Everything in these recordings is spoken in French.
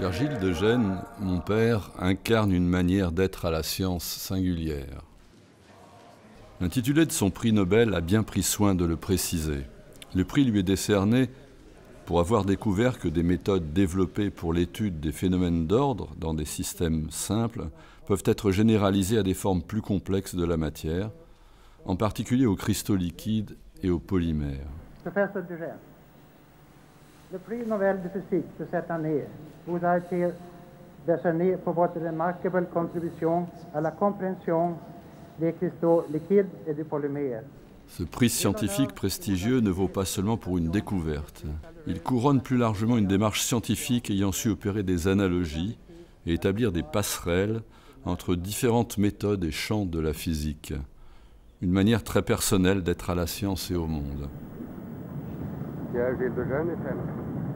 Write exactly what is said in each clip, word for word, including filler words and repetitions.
Pierre-Gilles de Gennes, mon père, incarne une manière d'être à la science singulière. L'intitulé de son prix Nobel a bien pris soin de le préciser. Le prix lui est décerné pour avoir découvert que des méthodes développées pour l'étude des phénomènes d'ordre dans des systèmes simples peuvent être généralisées à des formes plus complexes de la matière, en particulier aux cristaux liquides et aux polymères. Professeur de Gennes, le prix Nobel de physique de cette année vous a été décerné pour votre remarquable contribution à la compréhension des cristaux liquides et des polymères. Ce prix scientifique prestigieux ne vaut pas seulement pour une découverte. Il couronne plus largement une démarche scientifique ayant su opérer des analogies et établir des passerelles entre différentes méthodes et champs de la physique. Une manière très personnelle d'être à la science et au monde. Pierre-Gilles de Gennes est femme.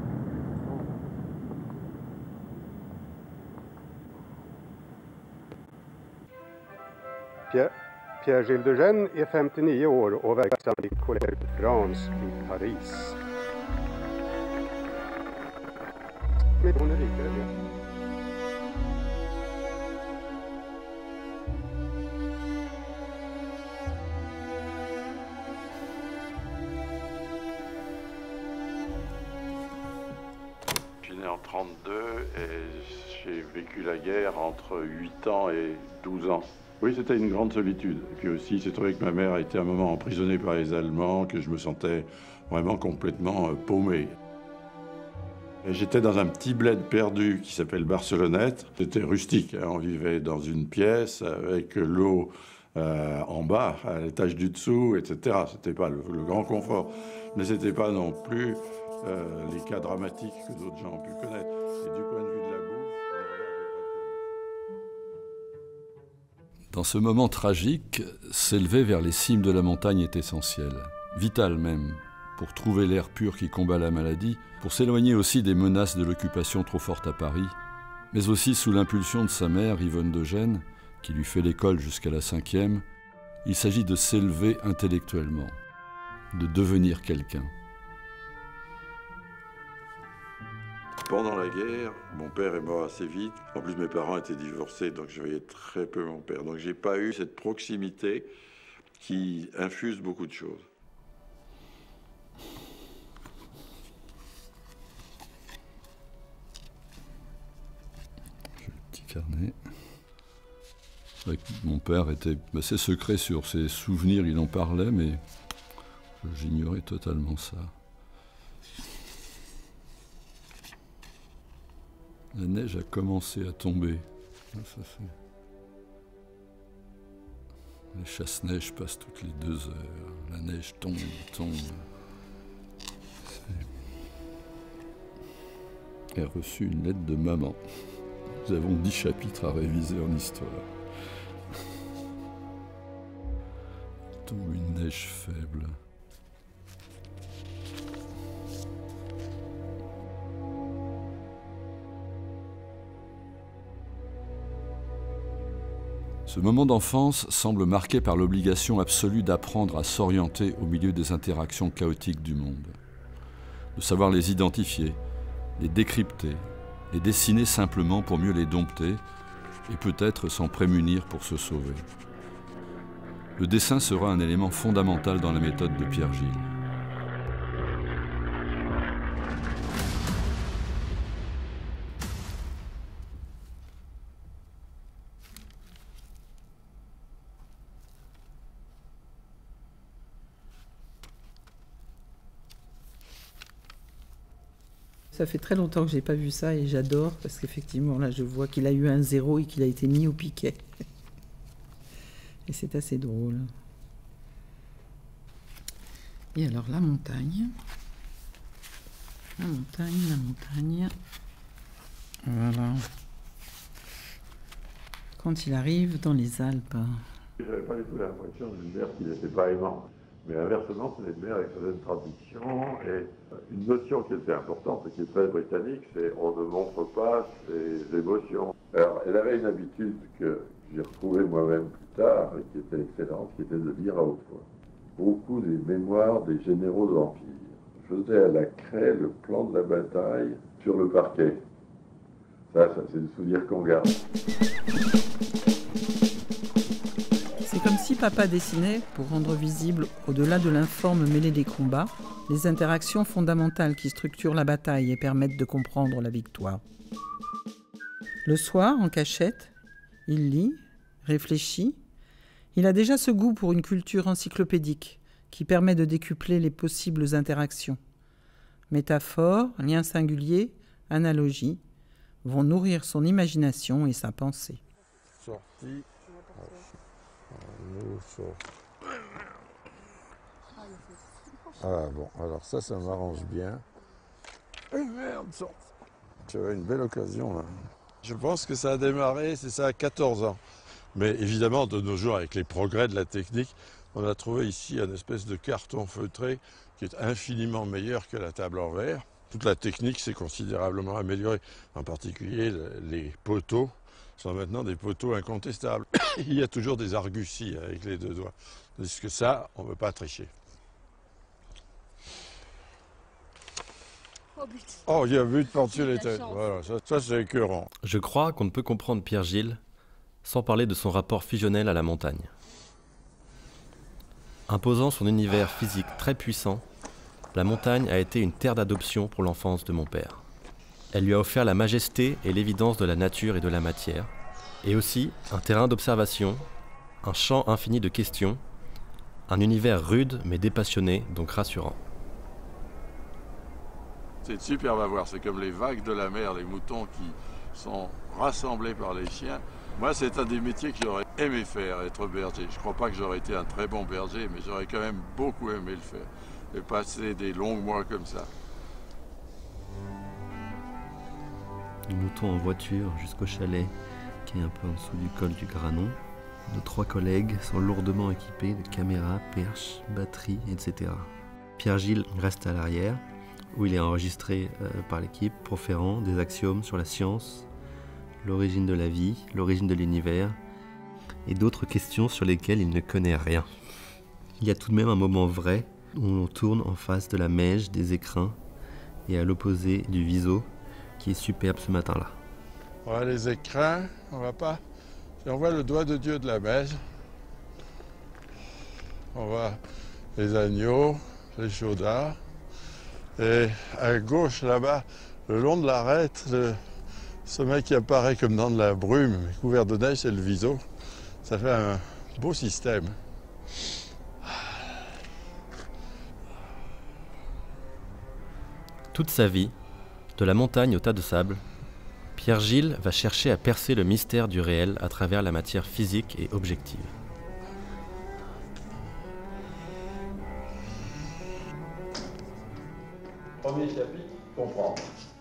Pierre, Pierre-Gilles de Gennes är femtionio år och verksam vid Collège de France i Paris. Men hon är rikare det. Je suis né en trente-deux et j'ai vécu la guerre entre huit ans et douze ans. Oui, c'était une grande solitude. Et puis aussi, il s'est trouvé que ma mère a été un moment emprisonnée par les Allemands, que je me sentais vraiment complètement euh, paumé. J'étais dans un petit bled perdu qui s'appelle Barcelonnette. C'était rustique, hein. On vivait dans une pièce avec l'eau euh, en bas, à l'étage du dessous, et cetera. C'était pas le, le grand confort, mais c'était pas non plus euh, les cas dramatiques que d'autres gens ont pu connaître. Et du point de vue de la bouffe, dans ce moment tragique, s'élever vers les cimes de la montagne est essentiel, vital même, pour trouver l'air pur qui combat la maladie, pour s'éloigner aussi des menaces de l'occupation trop forte à Paris, mais aussi sous l'impulsion de sa mère, Yvonne de Gennes, qui lui fait l'école jusqu'à la cinquième, il s'agit de s'élever intellectuellement, de devenir quelqu'un. Pendant la guerre, mon père est mort assez vite. En plus, mes parents étaient divorcés, donc je voyais très peu mon père. Donc j'ai pas eu cette proximité qui infuse beaucoup de choses. J'ai le petit carnet. C'est vrai que mon père était assez secret sur ses souvenirs, il en parlait, mais j'ignorais totalement ça. La neige a commencé à tomber. Ça, les chasse-neige passent toutes les deux heures. La neige tombe, tombe. J'ai reçu une lettre de maman. Nous avons dix chapitres à réviser en histoire. Il tombe une neige faible. Ce moment d'enfance semble marqué par l'obligation absolue d'apprendre à s'orienter au milieu des interactions chaotiques du monde, de savoir les identifier, les décrypter, les dessiner simplement pour mieux les dompter et peut-être s'en prémunir pour se sauver. Le dessin sera un élément fondamental dans la méthode de Pierre-Gilles. Ça fait très longtemps que je n'ai pas vu ça et j'adore parce qu'effectivement, là, je vois qu'il a eu un zéro et qu'il a été mis au piquet. Et c'est assez drôle. Et alors, la montagne. La montagne, la montagne. Voilà. Quand il arrive dans les Alpes. Je n'avais pas du tout l'impression d'une mère qui n'était pas aimante. Mais inversement, c'est une mère avec certaines traditions et une notion qui était importante et qui est très britannique, c'est on ne montre pas ses émotions. Alors, elle avait une habitude que j'ai retrouvée moi-même plus tard et qui était excellente, qui était de lire à haute voix. Beaucoup des mémoires des généraux de l'Empire. Je faisais à la craie le plan de la bataille sur le parquet. Ça, ça c'est le souvenir qu'on garde. C'est comme si papa dessinait, pour rendre visible, au-delà de l'informe mêlée des combats, les interactions fondamentales qui structurent la bataille et permettent de comprendre la victoire. Le soir, en cachette, il lit, réfléchit. Il a déjà ce goût pour une culture encyclopédique qui permet de décupler les possibles interactions. Métaphores, liens singuliers, analogies vont nourrir son imagination et sa pensée. Sorti. Ah bon, alors ça, ça m'arrange bien. Eh merde, sorti. J'avais une belle occasion là. Je pense que ça a démarré, c'est ça, à quatorze ans. Mais évidemment, de nos jours, avec les progrès de la technique, on a trouvé ici un espèce de carton feutré qui est infiniment meilleur que la table en verre. Toute la technique s'est considérablement améliorée. En particulier, les poteaux sont maintenant des poteaux incontestables. Il y a toujours des arguties avec les deux doigts. Parce que ça, on ne peut pas tricher. Oh, il y a but par-dessus les têtes. Voilà, ça, ça c'est écœurant. Je crois qu'on ne peut comprendre Pierre Gilles sans parler de son rapport fusionnel à la montagne. Imposant son univers physique très puissant, la montagne a été une terre d'adoption pour l'enfance de mon père. Elle lui a offert la majesté et l'évidence de la nature et de la matière, et aussi un terrain d'observation, un champ infini de questions, un univers rude mais dépassionné, donc rassurant. C'est superbe à voir, c'est comme les vagues de la mer, les moutons qui sont rassemblés par les chiens. Moi, c'est un des métiers que j'aurais aimé faire, être berger. Je ne crois pas que j'aurais été un très bon berger, mais j'aurais quand même beaucoup aimé le faire. Et passer des longs mois comme ça. Nous montons en voiture jusqu'au chalet, qui est un peu en dessous du col du Granon. Nos trois collègues sont lourdement équipés de caméras, perches, batteries, et cetera. Pierre Gilles reste à l'arrière, où il est enregistré euh, par l'équipe, proférant des axiomes sur la science, l'origine de la vie, l'origine de l'univers, et d'autres questions sur lesquelles il ne connaît rien. Il y a tout de même un moment vrai, où on tourne en face de la Meije, des écrins, et à l'opposé du Viso, qui est superbe ce matin-là. On voit les écrins, on va pas... Si on voit le doigt de Dieu de la Meije, on voit les agneaux, les chaudards, et à gauche là-bas, le long de l'arête, le sommet qui apparaît comme dans de la brume, couvert de neige, c'est le Viso. Ça fait un beau système. Toute sa vie, de la montagne au tas de sable, Pierre Gilles va chercher à percer le mystère du réel à travers la matière physique et objective. Premier chapitre, comprendre.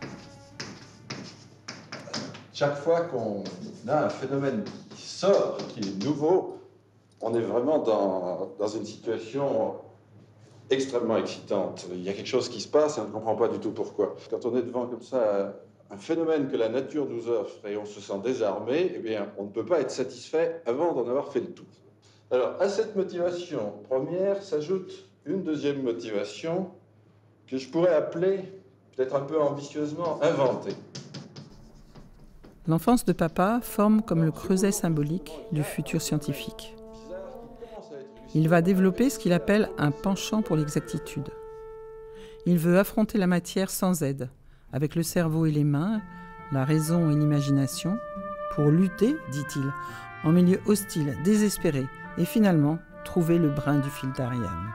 Chaque fois qu'on a un phénomène qui sort, qui est nouveau, on est vraiment dans, dans une situation extrêmement excitante. Il y a quelque chose qui se passe et on ne comprend pas du tout pourquoi. Quand on est devant comme ça un phénomène que la nature nous offre et on se sent désarmé, eh bien, on ne peut pas être satisfait avant d'en avoir fait le tour. Alors, à cette motivation première s'ajoute une deuxième motivation que je pourrais appeler, peut-être un peu ambitieusement, inventée. L'enfance de papa forme comme le creuset symbolique du futur scientifique. Il va développer ce qu'il appelle un penchant pour l'exactitude. Il veut affronter la matière sans aide, avec le cerveau et les mains, la raison et l'imagination, pour lutter, dit-il, en milieu hostile, désespéré, et finalement trouver le brin du fil d'Ariane.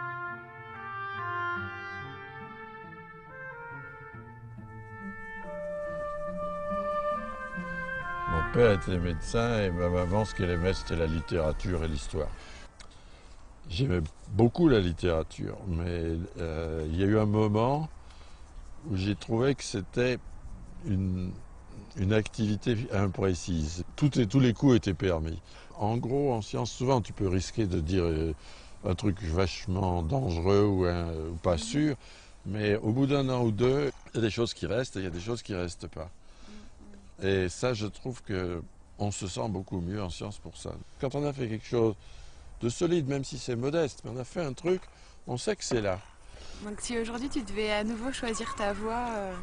Mon père était médecin et ma maman, ce qu'elle aimait, c'était la littérature et l'histoire. J'aimais beaucoup la littérature, mais euh, il y a eu un moment où j'ai trouvé que c'était une, une activité imprécise. Tout et, tous les coups étaient permis. En gros, en science, souvent, tu peux risquer de dire euh, un truc vachement dangereux ou, un, ou pas sûr, mais au bout d'un an ou deux, il y a des choses qui restent et il y a des choses qui ne restent pas. Et ça, je trouve qu'on se sent beaucoup mieux en science pour ça. Quand on a fait quelque chose de solide, même si c'est modeste, mais on a fait un truc, on sait que c'est là. Donc si aujourd'hui tu devais à nouveau choisir ta voie, euh,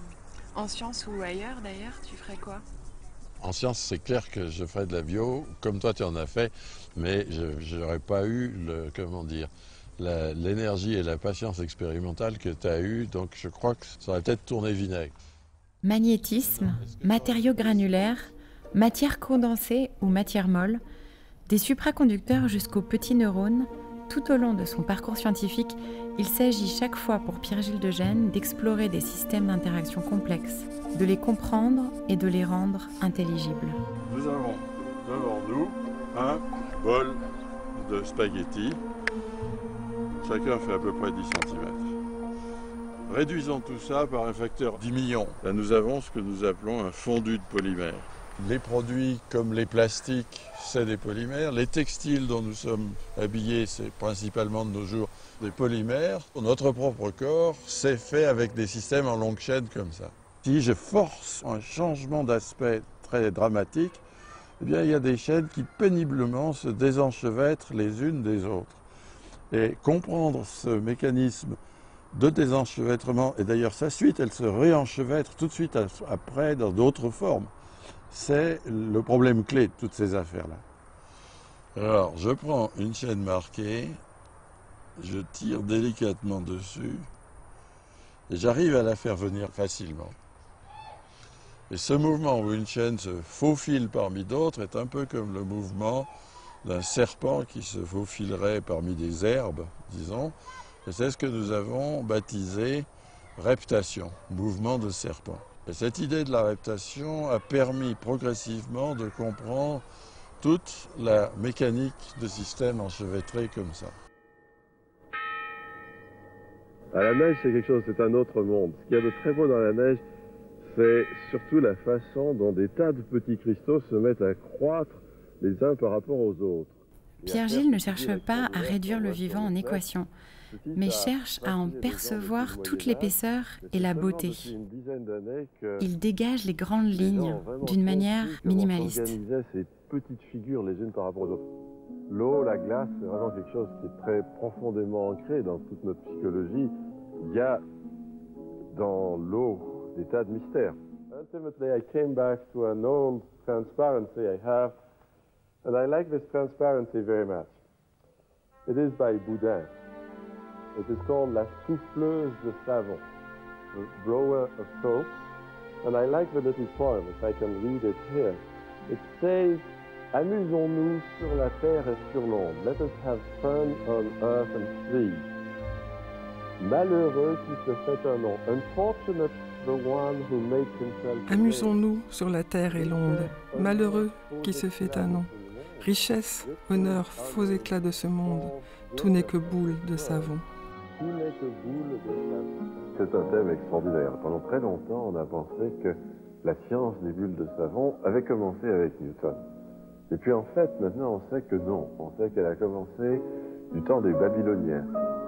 En sciences ou ailleurs d'ailleurs, tu ferais quoi? En sciences, c'est clair que je ferais de la bio, comme toi tu en as fait, mais je n'aurais pas eu le, comment dire, l'énergie et la patience expérimentale que tu as eue, donc je crois que ça aurait peut-être tourné vinaigre. Magnétisme, matériaux granulaires, matière condensée ou matière molle, des supraconducteurs jusqu'aux petits neurones, tout au long de son parcours scientifique, il s'agit chaque fois pour Pierre-Gilles de Gennes d'explorer des systèmes d'interaction complexes, de les comprendre et de les rendre intelligibles. Nous avons devant nous un bol de spaghettis. Chacun fait à peu près dix centimètres. Réduisons tout ça par un facteur dix millions. Là, nous avons ce que nous appelons un fondu de polymère. Les produits comme les plastiques, c'est des polymères. Les textiles dont nous sommes habillés, c'est principalement de nos jours des polymères. Notre propre corps, c'est fait avec des systèmes en longue chaîne comme ça. Si je force un changement d'aspect très dramatique, eh bien, il y a des chaînes qui péniblement se désenchevêtrent les unes des autres. Et comprendre ce mécanisme de désenchevêtrement, et d'ailleurs sa suite, elle se réenchevêtre tout de suite après dans d'autres formes. C'est le problème clé de toutes ces affaires-là. Alors, je prends une chaîne marquée, je tire délicatement dessus, et j'arrive à la faire venir facilement. Et ce mouvement où une chaîne se faufile parmi d'autres est un peu comme le mouvement d'un serpent qui se faufilerait parmi des herbes, disons. Et c'est ce que nous avons baptisé reptation, mouvement de serpent. Et cette idée de la reptation a permis progressivement de comprendre toute la mécanique de systèmes enchevêtrés comme ça. À la neige, c'est quelque chose, c'est un autre monde. Ce qu'il y a de très beau dans la neige, c'est surtout la façon dont des tas de petits cristaux se mettent à croître les uns par rapport aux autres. Pierre-Gilles ne cherche pas à réduire le vivant en équation, mais cherche à en percevoir toute l'épaisseur et la beauté. Il dégage les grandes lignes d'une manière minimaliste. Ces petites figures les unes par rapport aux autres. L'eau, la glace, c'est vraiment quelque chose qui est très profondément ancré dans toute notre psychologie. Il y a dans l'eau des tas de mystères. Ultimately, I came back to an old transparency I have, and I like this transparency very much. It is by Boudin. It is called La Souffleuse de Savon, the blower of soap. And I like the little poem, if I can read it here. It says, amusons-nous sur la terre et sur l'onde. Let us have fun on earth and sea. Malheureux qui se fait un nom. Unfortunate the one who makes himself. Amusons-nous sur la terre et l'onde. Malheureux qui se fait un nom. Richesse, honneur, faux éclat de ce monde. Tout n'est que boule de savon. C'est un thème extraordinaire. Pendant très longtemps, on a pensé que la science des bulles de savon avait commencé avec Newton. Et puis en fait, maintenant, on sait que non. On sait qu'elle a commencé du temps des Babyloniens.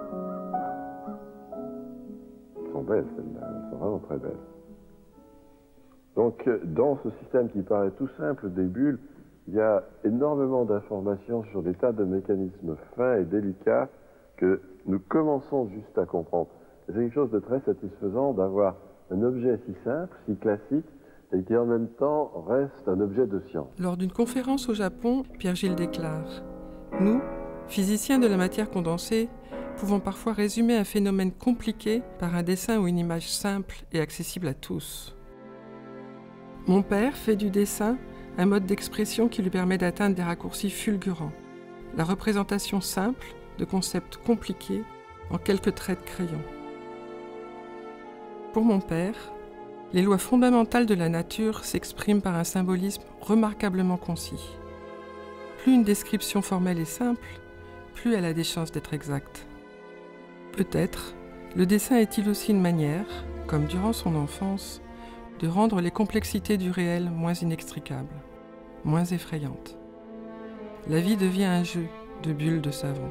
Elles sont belles, celles-là. Elles sont vraiment très belles. Donc, dans ce système qui paraît tout simple des bulles, il y a énormément d'informations sur des tas de mécanismes fins et délicats que nous commençons juste à comprendre. C'est quelque chose de très satisfaisant d'avoir un objet si simple, si classique, et qui en même temps reste un objet de science. Lors d'une conférence au Japon, Pierre-Gilles déclare « Nous, physiciens de la matière condensée, pouvons parfois résumer un phénomène compliqué par un dessin ou une image simple et accessible à tous. Mon père fait du dessin un mode d'expression qui lui permet d'atteindre des raccourcis fulgurants, la représentation simple de concepts compliqués en quelques traits de crayon. Pour mon père, les lois fondamentales de la nature s'expriment par un symbolisme remarquablement concis. Plus une description formelle est simple, plus elle a des chances d'être exacte. Peut-être, le dessin est-il aussi une manière, comme durant son enfance, de rendre les complexités du réel moins inextricables, moins effrayantes. La vie devient un jeu de bulles de savon.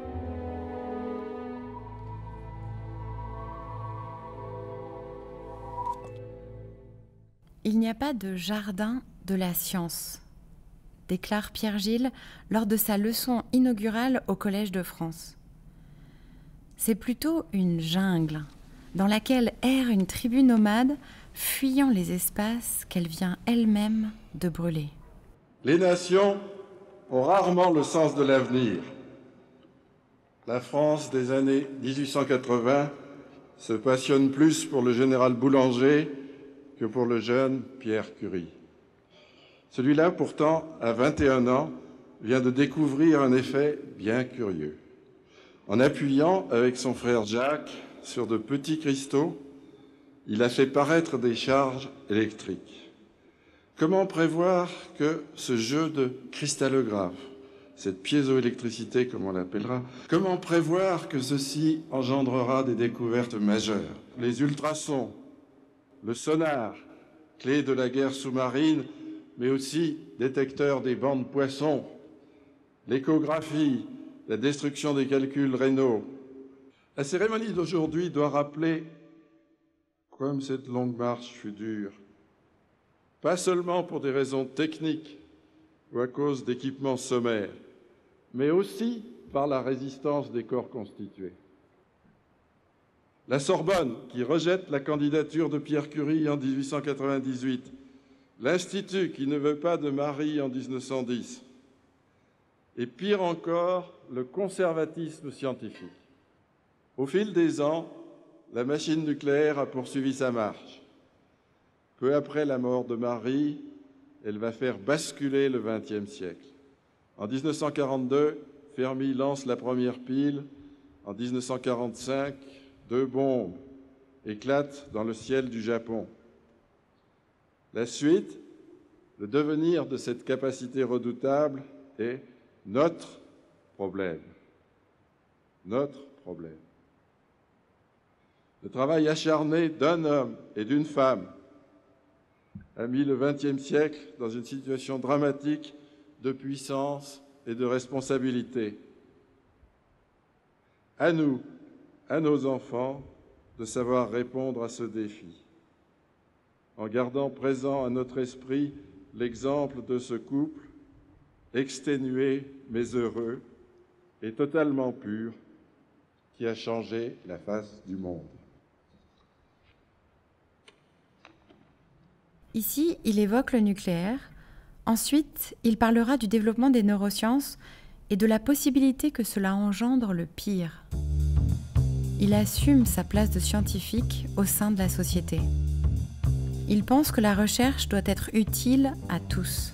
Il n'y a pas de jardin de la science, déclare Pierre-Gilles lors de sa leçon inaugurale au Collège de France. C'est plutôt une jungle dans laquelle erre une tribu nomade fuyant les espaces qu'elle vient elle-même de brûler. Les nations ont rarement le sens de l'avenir. La France des années mille huit cent quatre-vingts se passionne plus pour le général Boulanger que pour le jeune Pierre Curie. Celui-là, pourtant, à vingt et un ans, vient de découvrir un effet bien curieux. En appuyant avec son frère Jacques sur de petits cristaux, il a fait paraître des charges électriques. Comment prévoir que ce jeu de cristallographe, cette piézoélectricité comme on l'appellera, comment prévoir que ceci engendrera des découvertes majeures? Les ultrasons, le sonar, clé de la guerre sous-marine, mais aussi détecteur des bancs de poissons, l'échographie, la destruction des calculs rénaux. La cérémonie d'aujourd'hui doit rappeler comme cette longue marche fut dure, pas seulement pour des raisons techniques ou à cause d'équipements sommaires, mais aussi par la résistance des corps constitués. La Sorbonne, qui rejette la candidature de Pierre Curie en mille huit cent quatre-vingt-dix-huit, l'Institut, qui ne veut pas de Marie en mille neuf cent dix, et pire encore, le conservatisme scientifique. Au fil des ans, la machine nucléaire a poursuivi sa marche. Peu après la mort de Marie, elle va faire basculer le vingtième siècle. En mille neuf cent quarante-deux, Fermi lance la première pile. En mille neuf cent quarante-cinq, deux bombes éclatent dans le ciel du Japon. La suite, le devenir de cette capacité redoutable est notre problème. Notre problème. Le travail acharné d'un homme et d'une femme a mis le vingtième siècle dans une situation dramatique de puissance et de responsabilité. À nous, à nos enfants, de savoir répondre à ce défi, en gardant présent à notre esprit l'exemple de ce couple, exténué mais heureux et totalement pur, qui a changé la face du monde. Ici, il évoque le nucléaire. Ensuite, il parlera du développement des neurosciences et de la possibilité que cela engendre le pire. Il assume sa place de scientifique au sein de la société. Il pense que la recherche doit être utile à tous.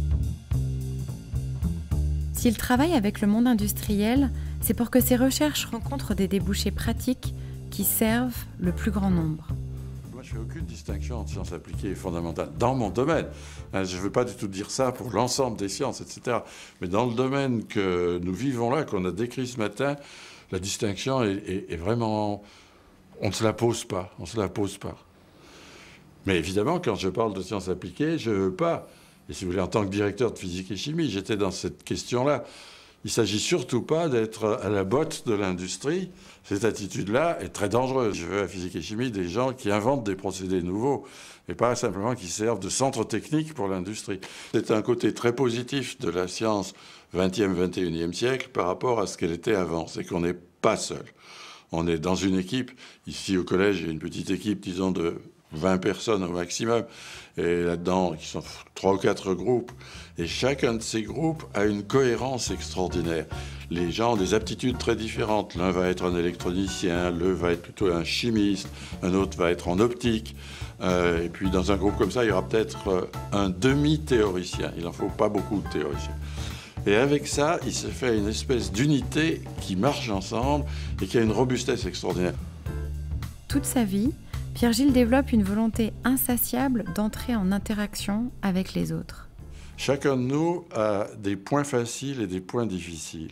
S'il travaille avec le monde industriel, c'est pour que ses recherches rencontrent des débouchés pratiques qui servent le plus grand nombre. Moi, je ne fais aucune distinction entre sciences appliquées et fondamentales dans mon domaine. Je ne veux pas du tout dire ça pour l'ensemble des sciences, et cetera. Mais dans le domaine que nous vivons là, qu'on a décrit ce matin, la distinction est, est, est vraiment... On ne se la pose pas, on ne se la pose pas. Mais évidemment, quand je parle de sciences appliquées, je ne veux pas... Et si vous voulez, en tant que directeur de physique et chimie, j'étais dans cette question-là. Il ne s'agit surtout pas d'être à la botte de l'industrie. Cette attitude-là est très dangereuse. Je veux à physique et chimie des gens qui inventent des procédés nouveaux et pas simplement qui servent de centre technique pour l'industrie. C'est un côté très positif de la science vingtième, vingt et unième siècle par rapport à ce qu'elle était avant. C'est qu'on n'est pas seul. On est dans une équipe. Ici, au collège, il y a une petite équipe, disons, de vingt personnes au maximum. Et là-dedans, qui sont trois ou quatre groupes. Et chacun de ces groupes a une cohérence extraordinaire. Les gens ont des aptitudes très différentes. L'un va être un électronicien, l'autre va être plutôt un chimiste, un autre va être en optique. Euh, et puis dans un groupe comme ça, il y aura peut-être un demi-théoricien. Il n'en faut pas beaucoup de théoriciens. Et avec ça, il se fait une espèce d'unité qui marche ensemble et qui a une robustesse extraordinaire. Toute sa vie, Pierre-Gilles développe une volonté insatiable d'entrer en interaction avec les autres. Chacun de nous a des points faciles et des points difficiles.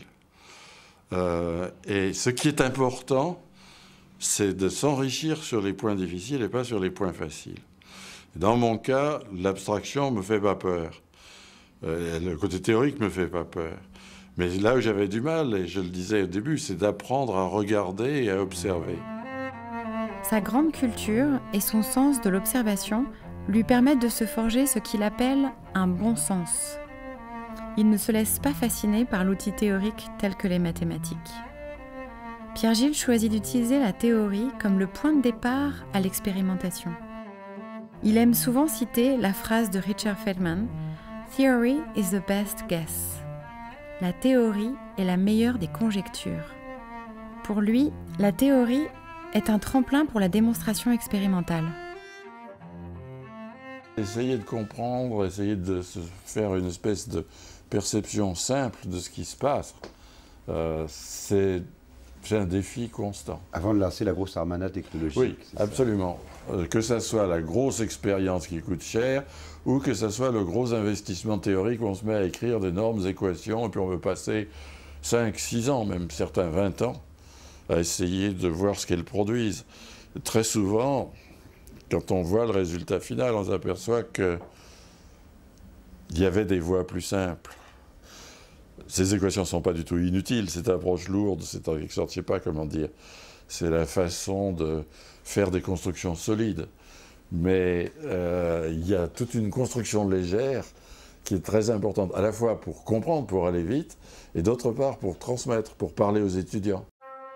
Euh, et ce qui est important, c'est de s'enrichir sur les points difficiles et pas sur les points faciles. Dans mon cas, l'abstraction ne me fait pas peur. Euh, le côté théorique ne me fait pas peur. Mais là où j'avais du mal, et je le disais au début, c'est d'apprendre à regarder et à observer. Sa grande culture et son sens de l'observation lui permettent de se forger ce qu'il appelle un bon sens. Il ne se laisse pas fasciner par l'outil théorique tel que les mathématiques. Pierre-Gilles choisit d'utiliser la théorie comme le point de départ à l'expérimentation. Il aime souvent citer la phrase de Richard Feldman « Theory is the best guess ». La théorie est la meilleure des conjectures. Pour lui, la théorie est un tremplin pour la démonstration expérimentale. Essayer de comprendre, essayer de se faire une espèce de perception simple de ce qui se passe, euh, c'est un défi constant. Avant de lancer la grosse armada technologique. Oui, absolument. Euh, que ça soit la grosse expérience qui coûte cher, ou que ça soit le gros investissement théorique où on se met à écrire d'énormes équations, et puis on veut passer cinq, six ans, même certains vingt ans, à essayer de voir ce qu'elles produisent. Très souvent, quand on voit le résultat final, on s'aperçoit qu'il y avait des voies plus simples. Ces équations ne sont pas du tout inutiles, cette approche lourde, c'est en quelque sorte, je ne sais pas comment dire, c'est la façon de faire des constructions solides. Mais euh, il y a toute une construction légère qui est très importante, à la fois pour comprendre, pour aller vite, et d'autre part pour transmettre, pour parler aux étudiants.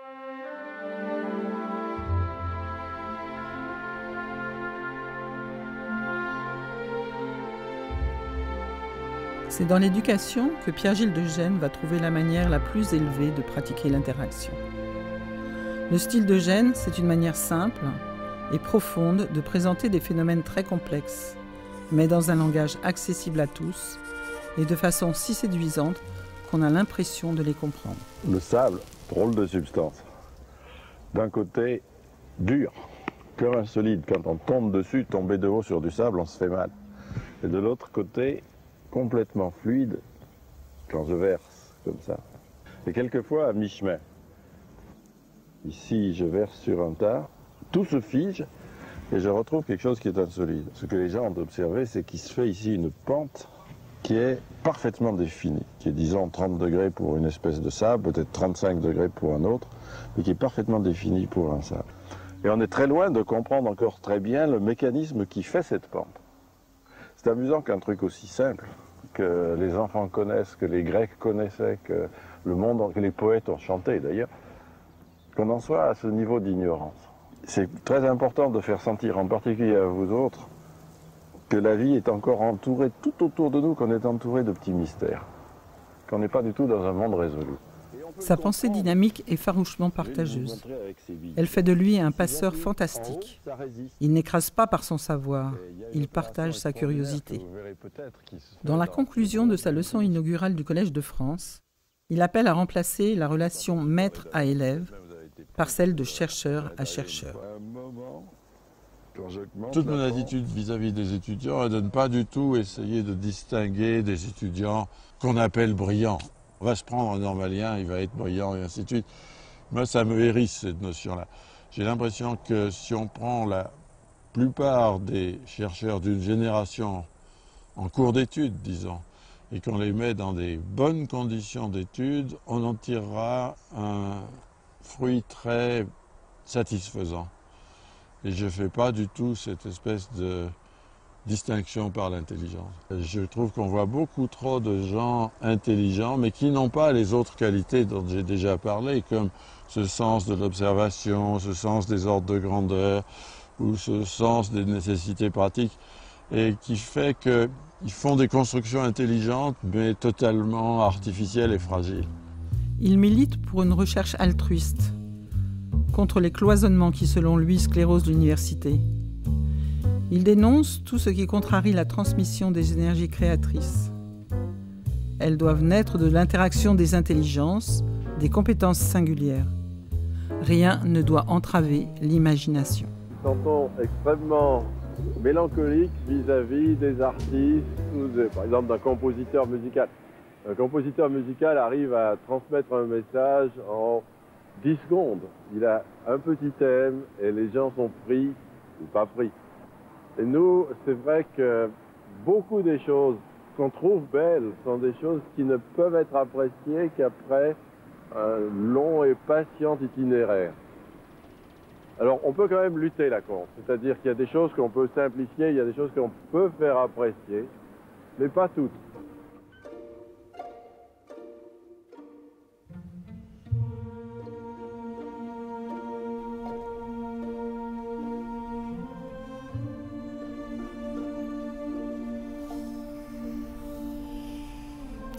C'est dans l'éducation que Pierre-Gilles de Gennes va trouver la manière la plus élevée de pratiquer l'interaction. Le style de Gennes, c'est une manière simple et profonde de présenter des phénomènes très complexes, mais dans un langage accessible à tous et de façon si séduisante qu'on a l'impression de les comprendre. Le sable, drôle de substance. D'un côté, dur, comme un solide. Quand on tombe dessus, tomber de haut sur du sable, on se fait mal. Et de l'autre côté, complètement fluide, quand je verse comme ça. Et quelquefois à mi-chemin. Ici, je verse sur un tas, tout se fige et je retrouve quelque chose qui est insolide. Ce que les gens ont observé, c'est qu'il se fait ici une pente qui est parfaitement définie, qui est disons trente degrés pour une espèce de sable, peut-être trente-cinq degrés pour un autre, mais qui est parfaitement définie pour un sable. Et on est très loin de comprendre encore très bien le mécanisme qui fait cette pente. C'est amusant qu'un truc aussi simple, que les enfants connaissent, que les Grecs connaissaient, que le monde, que les poètes ont chanté d'ailleurs, qu'on en soit à ce niveau d'ignorance. C'est très important de faire sentir, en particulier à vous autres, que la vie est encore entourée, tout autour de nous, qu'on est entouré de petits mystères, qu'on n'est pas du tout dans un monde résolu. Sa pensée dynamique est farouchement partageuse. Elle fait de lui un passeur fantastique. Il n'écrase pas par son savoir, il partage sa curiosité. Dans la conclusion de sa leçon inaugurale du Collège de France, il appelle à remplacer la relation maître à élève par celle de chercheur à chercheur. Toute mon attitude vis-à-vis des étudiants est de ne pas du tout essayer de distinguer des étudiants qu'on appelle brillants. On va se prendre un normalien, il va être brillant et ainsi de suite. Moi, ça me hérisse, cette notion-là. J'ai l'impression que si on prend la plupart des chercheurs d'une génération en cours d'études, disons, et qu'on les met dans des bonnes conditions d'études, on en tirera un fruit très satisfaisant. Et je ne fais pas du tout cette espèce de distinction par l'intelligence. Je trouve qu'on voit beaucoup trop de gens intelligents, mais qui n'ont pas les autres qualités dont j'ai déjà parlé, comme ce sens de l'observation, ce sens des ordres de grandeur, ou ce sens des nécessités pratiques, et qui fait qu'ils font des constructions intelligentes, mais totalement artificielles et fragiles. Il milite pour une recherche altruiste, contre les cloisonnements qui, selon lui, sclérosent l'université. Il dénonce tout ce qui contrarie la transmission des énergies créatrices. Elles doivent naître de l'interaction des intelligences, des compétences singulières. Rien ne doit entraver l'imagination. Nous sentons extrêmement mélancoliques vis-à-vis des artistes, ou de, par exemple d'un compositeur musical. Un compositeur musical arrive à transmettre un message en dix secondes. Il a un petit thème et les gens sont pris ou pas pris. Et nous, c'est vrai que beaucoup des choses qu'on trouve belles sont des choses qui ne peuvent être appréciées qu'après un long et patient itinéraire. Alors, on peut quand même lutter là contre. C'est-à-dire qu'il y a des choses qu'on peut simplifier, il y a des choses qu'on peut faire apprécier, mais pas toutes.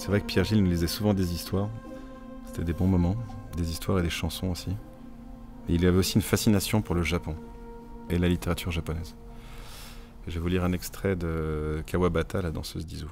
C'est vrai que Pierre-Gilles nous lisait souvent des histoires. C'était des bons moments, des histoires et des chansons aussi. Et il avait aussi une fascination pour le Japon et la littérature japonaise. Je vais vous lire un extrait de Kawabata, la danseuse d'Izu.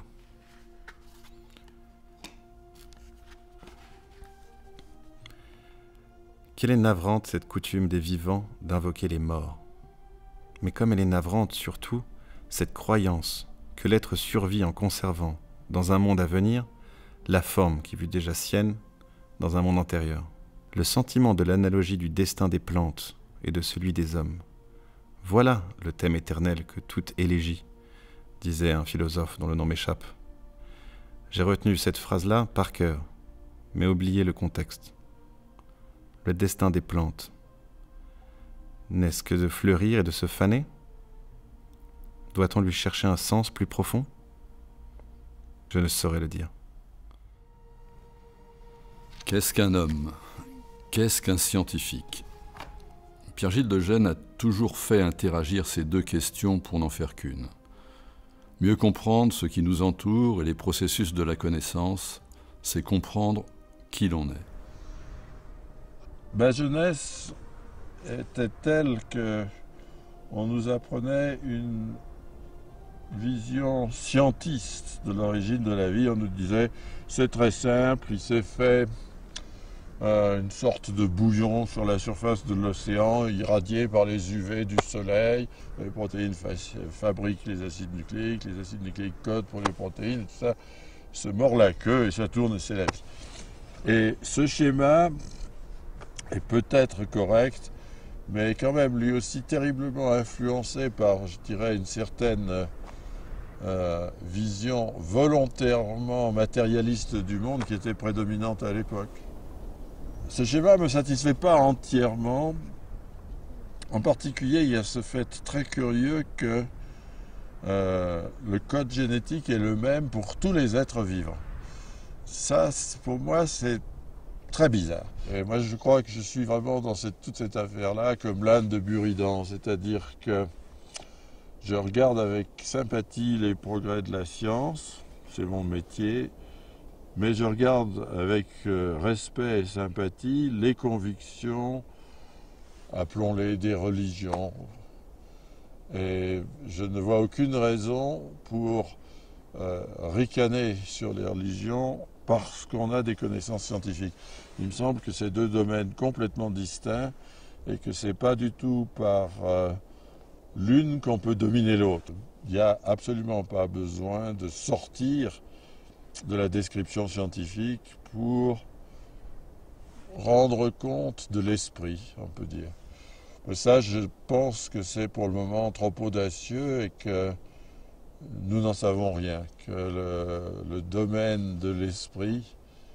Quelle est navrante cette coutume des vivants d'invoquer les morts. Mais comme elle est navrante surtout, cette croyance que l'être survit en conservant, dans un monde à venir, la forme qui fut déjà sienne dans un monde antérieur. Le sentiment de l'analogie du destin des plantes et de celui des hommes. Voilà le thème éternel que toute élégie, disait un philosophe dont le nom m'échappe. J'ai retenu cette phrase-là par cœur, mais oublié le contexte. Le destin des plantes. N'est-ce que de fleurir et de se faner? Doit-on lui chercher un sens plus profond? Je ne saurais le dire. Qu'est-ce qu'un homme? Qu'est-ce qu'un scientifique? Pierre-Gilles de Gennes a toujours fait interagir ces deux questions pour n'en faire qu'une. Mieux comprendre ce qui nous entoure et les processus de la connaissance, c'est comprendre qui l'on est. Ma jeunesse était telle que on nous apprenait une vision scientiste de l'origine de la vie. On nous disait c'est très simple, il s'est fait euh, une sorte de bouillon sur la surface de l'océan, irradié par les U V du soleil. Les protéines fa fabriquent les acides nucléiques, les acides nucléiques codent pour les protéines, tout ça se mord la queue et ça tourne et c'est la vie. Et ce schéma est peut-être correct, mais quand même lui aussi terriblement influencé par, je dirais, une certaine euh, vision volontairement matérialiste du monde qui était prédominante à l'époque. Ce schéma ne me satisfait pas entièrement. En particulier, il y a ce fait très curieux que euh, le code génétique est le même pour tous les êtres vivants. Ça, pour moi, c'est très bizarre. Et moi, je crois que je suis vraiment dans cette, toute cette affaire-là comme l'âne de Buridan, c'est-à-dire que je regarde avec sympathie les progrès de la science, c'est mon métier, mais je regarde avec euh, respect et sympathie les convictions, appelons-les des religions. Et je ne vois aucune raison pour euh, ricaner sur les religions parce qu'on a des connaissances scientifiques. Il me semble que c'est deux domaines complètement distincts et que ce n'est pas du tout par euh, l'une qu'on peut dominer l'autre. Il n'y a absolument pas besoin de sortir de la description scientifique pour rendre compte de l'esprit, on peut dire. Mais ça, je pense que c'est pour le moment trop audacieux et que nous n'en savons rien, que le, le domaine de l'esprit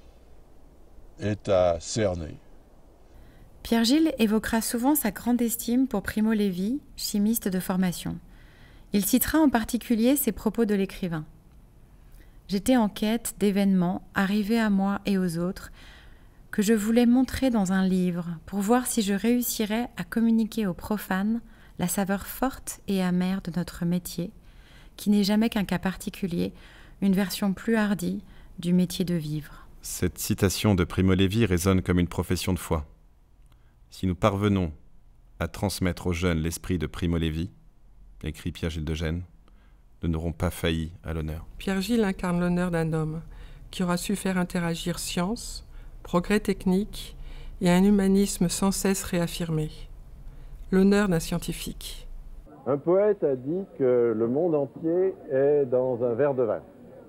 est à cerner. Pierre-Gilles évoquera souvent sa grande estime pour Primo Levi, chimiste de formation. Il citera en particulier ses propos de l'écrivain. « J'étais en quête d'événements arrivés à moi et aux autres que je voulais montrer dans un livre pour voir si je réussirais à communiquer aux profanes la saveur forte et amère de notre métier, qui n'est jamais qu'un cas particulier, une version plus hardie du métier de vivre. » Cette citation de Primo Levi résonne comme une profession de foi. Si nous parvenons à transmettre aux jeunes l'esprit de Primo Levi, écrit Pierre-Gilles de Gennes, nous n'aurons pas failli à l'honneur. Pierre-Gilles incarne l'honneur d'un homme qui aura su faire interagir science, progrès technique et un humanisme sans cesse réaffirmé. L'honneur d'un scientifique. Un poète a dit que le monde entier est dans un verre de vin.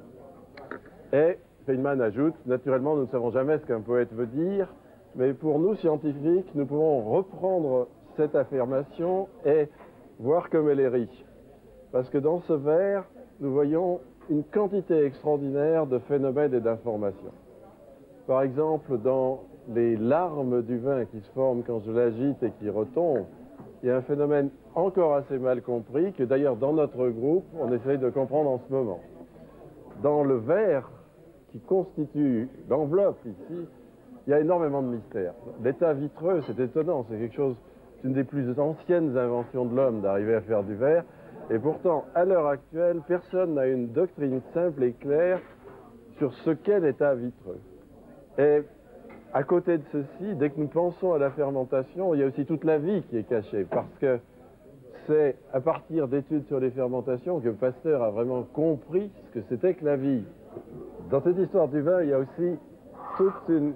Et Feynman ajoute, naturellement, nous ne savons jamais ce qu'un poète veut dire, mais pour nous, scientifiques, nous pouvons reprendre cette affirmation et voir comme elle est riche. Parce que dans ce verre, nous voyons une quantité extraordinaire de phénomènes et d'informations. Par exemple, dans les larmes du vin qui se forment quand je l'agite et qui retombent, il y a un phénomène encore assez mal compris, que d'ailleurs dans notre groupe, on essaye de comprendre en ce moment. Dans le verre qui constitue l'enveloppe ici, il y a énormément de mystères. L'état vitreux, c'est étonnant, c'est quelque chose, c'est une des plus anciennes inventions de l'homme d'arriver à faire du verre. Et pourtant, à l'heure actuelle, personne n'a une doctrine simple et claire sur ce qu'est l'état vitreux. Et à côté de ceci, dès que nous pensons à la fermentation, il y a aussi toute la vie qui est cachée, parce que c'est à partir d'études sur les fermentations que Pasteur a vraiment compris ce que c'était que la vie. Dans cette histoire du vin, il y a aussi toute une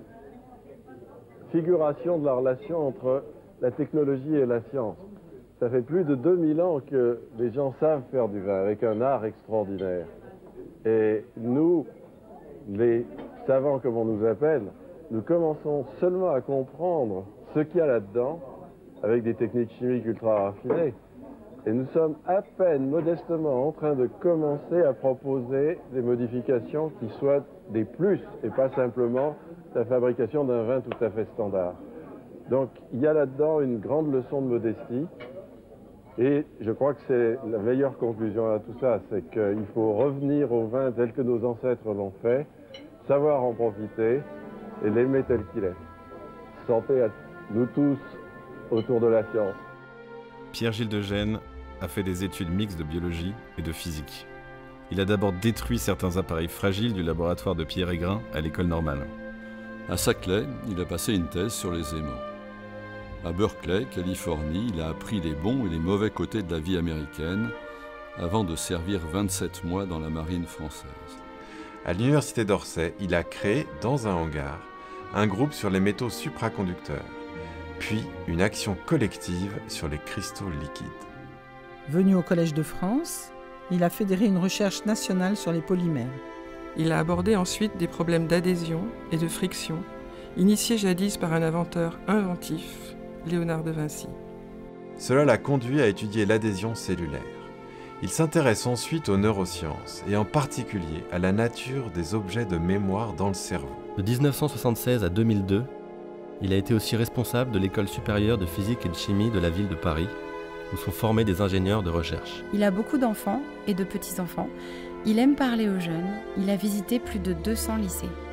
figuration de la relation entre la technologie et la science. Ça fait plus de deux mille ans que les gens savent faire du vin, avec un art extraordinaire. Et nous, les savants comme on nous appelle, nous commençons seulement à comprendre ce qu'il y a là-dedans, avec des techniques chimiques ultra raffinées. Et nous sommes à peine, modestement, en train de commencer à proposer des modifications qui soient des plus, et pas simplement la fabrication d'un vin tout à fait standard. Donc, il y a là-dedans une grande leçon de modestie. Et je crois que c'est la meilleure conclusion à tout ça, c'est qu'il faut revenir au vin tel que nos ancêtres l'ont fait, savoir en profiter et l'aimer tel qu'il est. Santé à nous tous autour de la science. Pierre-Gilles de Gennes a fait des études mixtes de biologie et de physique. Il a d'abord détruit certains appareils fragiles du laboratoire de Pierre Aigrin à l'école normale. À Saclay, il a passé une thèse sur les aimants. À Berkeley, Californie, il a appris les bons et les mauvais côtés de la vie américaine avant de servir vingt-sept mois dans la marine française. À l'université d'Orsay, il a créé, dans un hangar, un groupe sur les métaux supraconducteurs, puis une action collective sur les cristaux liquides. Venu au Collège de France, il a fédéré une recherche nationale sur les polymères. Il a abordé ensuite des problèmes d'adhésion et de friction, initiés jadis par un inventeur inventif, Léonard de Vinci. Cela l'a conduit à étudier l'adhésion cellulaire. Il s'intéresse ensuite aux neurosciences, et en particulier à la nature des objets de mémoire dans le cerveau. De dix-neuf cent soixante-seize à deux mille deux, il a été aussi responsable de l'école supérieure de physique et de chimie de la ville de Paris, où sont formés des ingénieurs de recherche. Il a beaucoup d'enfants et de petits-enfants. Il aime parler aux jeunes. Il a visité plus de deux cents lycées.